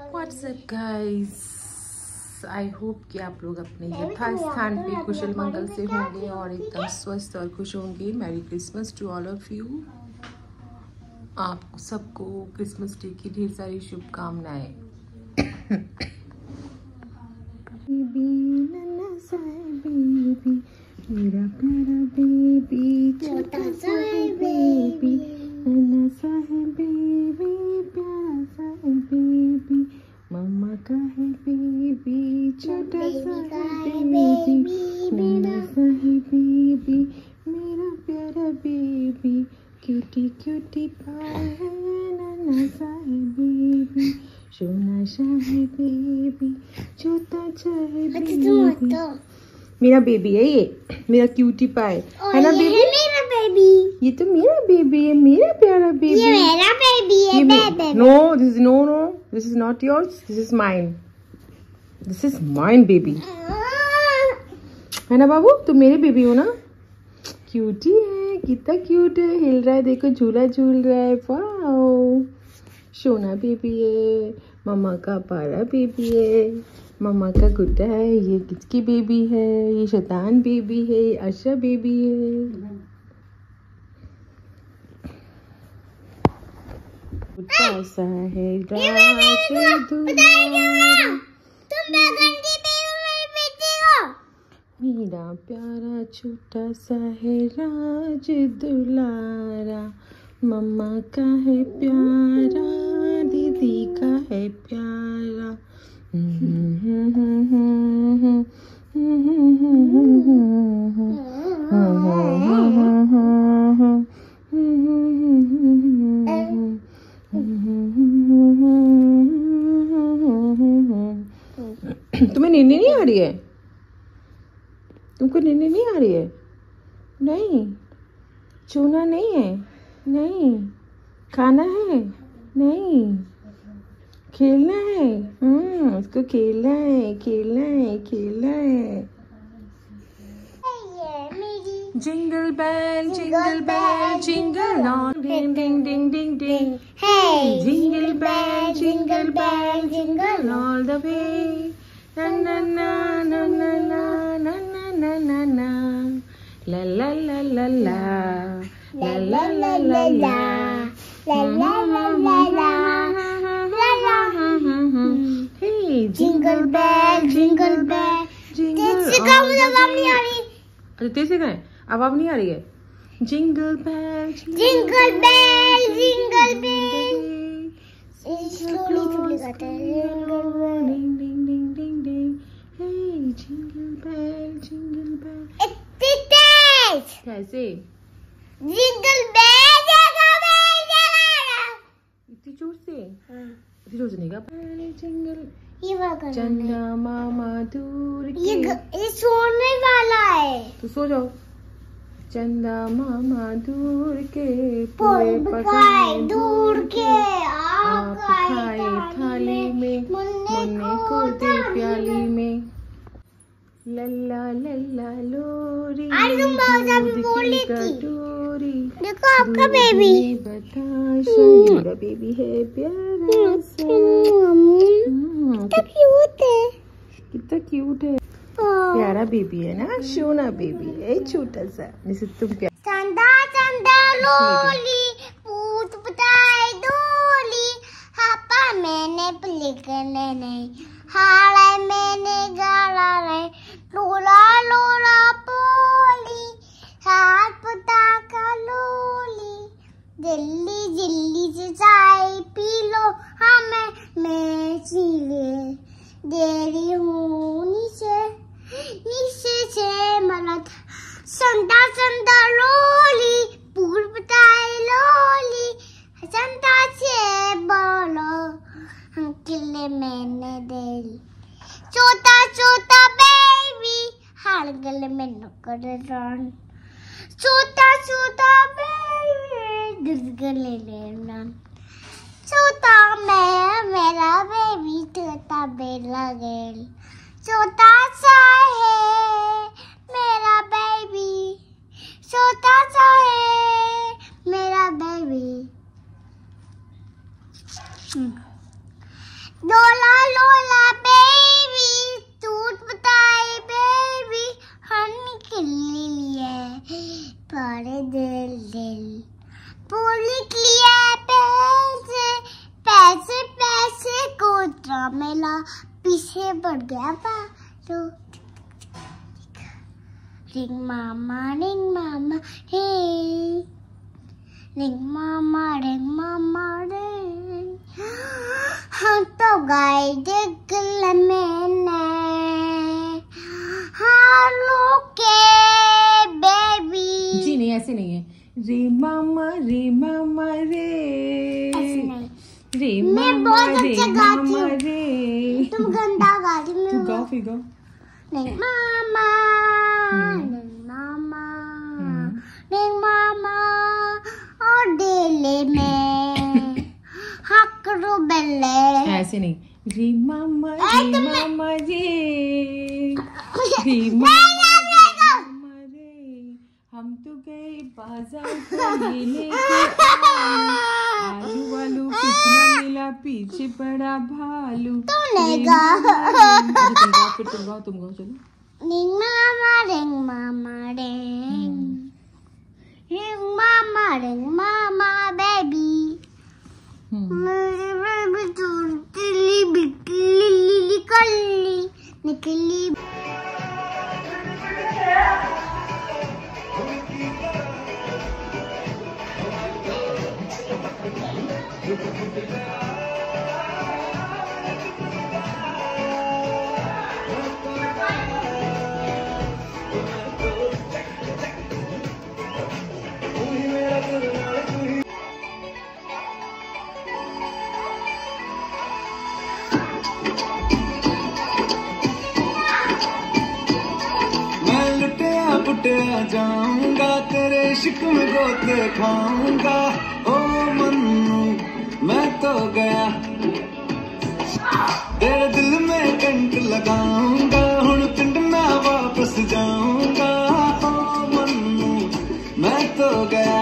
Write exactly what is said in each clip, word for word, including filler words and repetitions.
WhatsApp guys, I hope कि आप लोग अपने यथा स्थान पे कुशल मंगल से होंगे और एकदम स्वस्थ और खुश होंगे। Merry Christmas to all of you. आप सबको क्रिसमस डे की ढेर सारी शुभकामनाएं। बेबी नन्हा सा है बेबी, मेरा प्यारा बेबी, छोटा सा है बेबी, नन्हा सा है बेबी, प्यारा सा है बेबी, मम्मा का है बेबी, छोटा सा है बेबी, नन्हा सा है बेबी, मेरा प्यारा बेबी, क्यूटी क्यूटी पाए है, नन्हा सा है बेबी, सोना सा है बेबी, छोटा सा है बेबी। मेरा बेबी है ये, मेरा क्यूटी पाए है ना बेबी, मेरा बेबी, ये तो मेरा बेबी है, मेरा प्यारा बेबी, ये मेरा बेबी है। Baby no this is no no this is not yours, this is mine, this is mine baby, है ना बाबू, तुम मेरे बेबी हो ना। क्यूटी है, कितना क्यूट है, हिल रहा है, देखो झूला झूल रहा है, वाओ, सोना बेबी है, मम्मा का प्यारा बेबी है, मम्मा का गुड्डा है, ये किसकी बेबी है, ये शैतान बेबी है, ये आशा बेबी है। गुड्डा सा है राज दुलारा, मेरा प्यारा छोटा सा है राज दुलारा, मम्मा का है प्यारा, दीदी का है प्यारा। तुम्हें नींद नहीं आ रही है? तुमको नींद नहीं आ रही है? नहीं, चूना नहीं है, नहीं, खाना है, नहीं, खेलना है, हम्म, उसको खेलना है, खेलना है, खेलना है। Jingle bell jingle bell jingle all, ding ding ding ding ding, hey jingle bell jingle bell jingle all the way, ना ना ना ना ना ना ना ना ना ना, ला ला ला ला ला ला ला ला ला ला ला ला ला ला। Hey, jingle bell, jingle bell, jingle all the way। अच्छा तेज से गाएं, आवाज नहीं आ रही है। Jingle bell, jingle bell jingle bell, slowly slowly गाते हैं। ding ding ding ding ding, hey jingle bell, jingle bell। इतनी तेज कैसे? जिंगल बेल जिंगल बेल, इतनी जोर से? इतनी जोर से नहीं गा। जिंगल ये वाला चंदा मामा दूर के, ये ये सोने वाला है। तो सो जाओ। चंदा मामा दूर के, पोए पोए पकाए दूर के, आप खाए थाली में, मुन्ने को दे प्याली में, लल्ला लल्ला लोरी, आज तुम बहुत अभी दूध बोली की थी। कटोरी, देखो आपका दूध बेबी, में बताशा, मेरा बेबी है प्यारा सा, हम्म, कितना क्यूट है। कितना क्यूट है, प्यारा बेबी है ना, सोना बेबी है, छोटा सा, जैसे तुम प्यारा। चंदा चंदा लोली, पूत पताई डोली, हापा मैंने पलिकने नहीं, हाड़े मैंने गाला नहीं, लोला लोला पोली, हाथ पता का लोली, जल्दी जल्दी से चाय पी लो, हमें मैं चीले देरी हूँ नीचे नीचे से मलत, संता संता लोली, पूर बताए लोली, संता से बोलो हम किले मैंने दे, छोटा छोटा बेबी हार गले में नकर रन, छोटा छोटा बेबी दिल गले लेना, छोटा मैं मेरा बेबी छोटा बेला गेल, छोटा सा है मेरा बेबी, छोटा सा है मेरा बेबी। डोला मेरा मेला पीछे पड़ गया पालू। रिंग मामा रिंग मामा हे, रिंग मामा रिंग मामा रिंग। हाँ तो गाय देख ले मैंने हालो के बेबी। जी नहीं, ऐसे नहीं है। रे मामा रे मामा रे, ऐसे नहीं। रे मैं मामा बहुत रे अच्छा गाती मामा हूँ। रे। तुम गंदा गाती हो। तू गाओ फिर गाओ। रिंग मामा रिंग मामा रिंग मामा और डेले में हकरो बेले। ऐसे नहीं। रे मामा ए, रे तुमने- मामा रे, रे नहीं, मामा नहीं, नहीं, नहीं। मामा रे, हम तो गए बाजार का ये लेके आलू, आलू वालू कुछ न मिला, पीछे पड़ा भालू। तुमने रे गा। मामा रे- अच्छा, तुम गाओ, फिर तुम गाओ, तुम गाओ, चलो। रिंग मामा रिंग मामा रिंग, रिंग मामा रिंग मामा बेबी। हम्म। मेरी बेबी चुटली बिटली निकली निकली। पुटिया जाऊंगा तेरे इश्क में गोते खाऊंगा। ओ मन्नू मैं तो गया, तेरे दिल में कंट लगाऊंगा, हुण पिंड ना वापस जाऊंगा। ओ मन्नू मैं तो गया,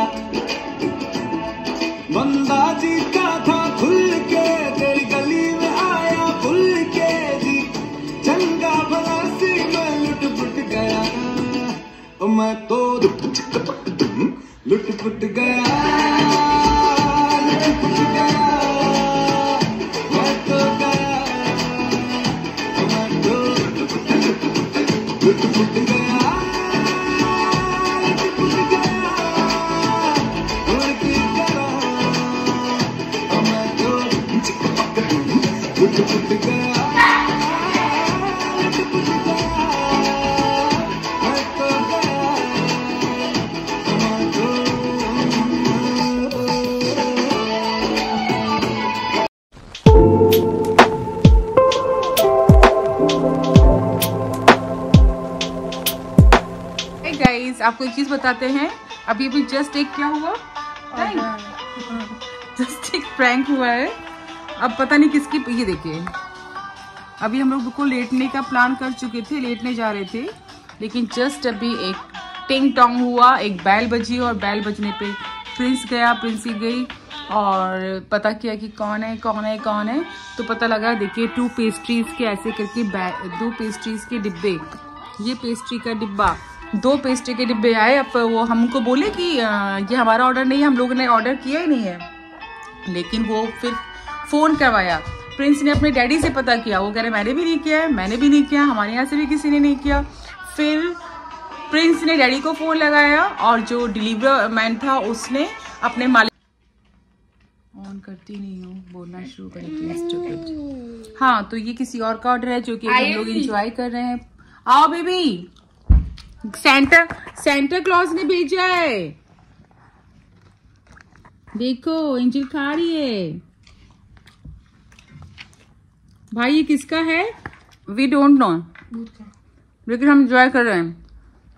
बंदा जीता था खुल के, तेरी गली में आया खुल के जी, चंगा भला सी मैं लुट पुट गया। मैं तो लुट पुट गया, लुट पुट गया, मैं तो गया, मैं तो लुट पुट लुट पुट गया, लुट पुट गया, और की करा, मैं तो लुट पुट गया। गाइस आपको एक चीज बताते हैं, अभी अभी जस्ट एक क्या हुआ, जस्ट एक प्रैंक हुआ है। अब पता नहीं किसकी, ये देखिए अभी हम लोग को लेटने का प्लान कर चुके थे, लेटने जा रहे थे, लेकिन जस्ट अभी एक टिंग टोंग हुआ, एक बैल बजी और बैल बजने पे प्रिंस गया, प्रिंसी गई और पता किया कि कौन है कौन है कौन है, तो पता लगा देखिए टू पेस्ट्रीज के ऐसे करके दो पेस्ट्रीज के डिब्बे, ये पेस्ट्री का डिब्बा, दो पेस्ट्री के डिब्बे आए। अब वो हमको बोले कि ये हमारा ऑर्डर नहीं है, हम लोगों ने ऑर्डर किया ही नहीं है, लेकिन वो फिर फ़ोन करवाया, प्रिंस ने अपने डैडी से पता किया, वो कह रहे मैंने भी नहीं किया है, मैंने भी नहीं किया, हमारे यहाँ से भी किसी ने नहीं किया। फिर प्रिंस ने डैडी को फ़ोन लगाया और जो डिलीवर मैन था उसने अपने मालिक, ऑन करती नहीं हूँ, बोलना शुरू करेगी। हाँ, तो ये किसी और का ऑर्डर है जो कि हम लोग एंजॉय कर रहे हैं। आओ बेबी, सेंटा सेंटा क्लॉज ने भेजा है, देखो एंजल खा रही है। भाई ये किसका है? वी डोंट नो, लेकिन हम एंजॉय कर रहे हैं।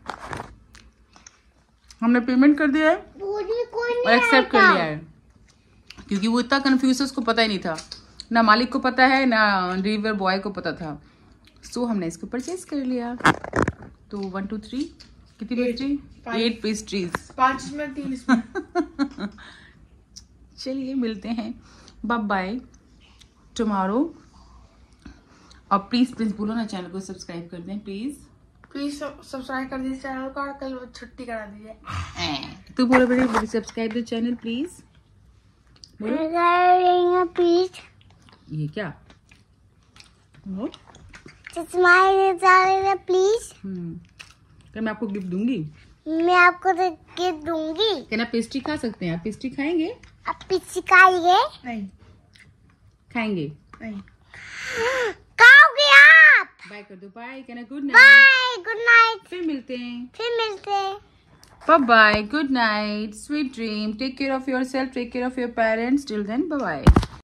हमने पेमेंट कर दिया है और एक्सेप्ट कर लिया है, क्योंकि वो इतना कंफ्यूज है, उसको पता ही नहीं था, ना मालिक को पता है ना डिलीवर बॉय को पता था, सो हमने इसको परचेज कर लिया। तो वन टू थ्री कितनी पेस्ट्री? एट पेस्ट्रीज, पांच में तीन इसमें। चलिए मिलते हैं, बाय बाय टुमारो। और प्लीज प्लीज बोलो ना, चैनल को सब्सक्राइब कर दें प्लीज, प्लीज सब्सक्राइब कर दीजिए चैनल को और कल छुट्टी करा दीजिए। तू बोलो बेटे, subscribe the channel please. Please. ये क्या स्माइल प्लीज। क्या मैं आपको गिफ्ट दूंगी? मैं आपको गिफ्ट दूंगी। क्या ना पेस्ट्री खा सकते हैं? आप पेस्ट्री खाएंगे? आप पेस्ट्री खाएंगे? नहीं खाएंगे? नहीं। खाओगे आप? बाय कर दो। बाय। कहना good night. Bye good night. फिर मिलते हैं। फिर मिलते हैं। Bye bye. Good night. Sweet dream. Take care of yourself. Take care of your parents. Till then, bye bye.